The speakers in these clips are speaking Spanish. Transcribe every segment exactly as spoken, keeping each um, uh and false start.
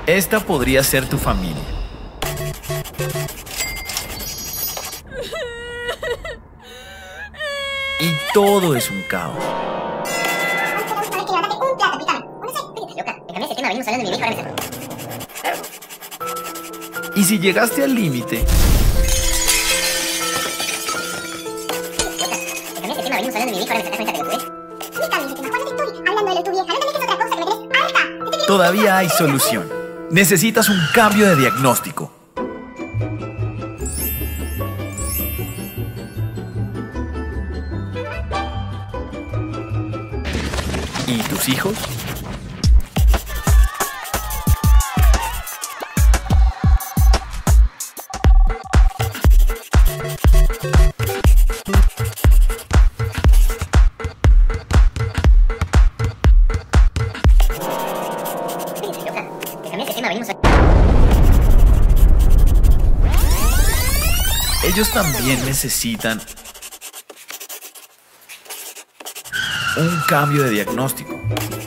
Esta podría ser tu familia. Y todo es un caos. Y si llegaste al límite, todavía hay solución. Necesitas un cambio de diagnóstico. ¿Y tus hijos? Ellos también necesitan un cambio de diagnóstico.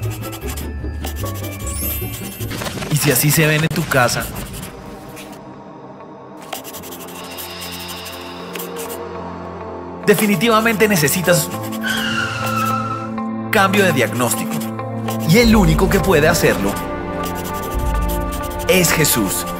Y si así se ven en tu casa, definitivamente necesitas cambio de diagnóstico. Y el único que puede hacerlo es Jesús.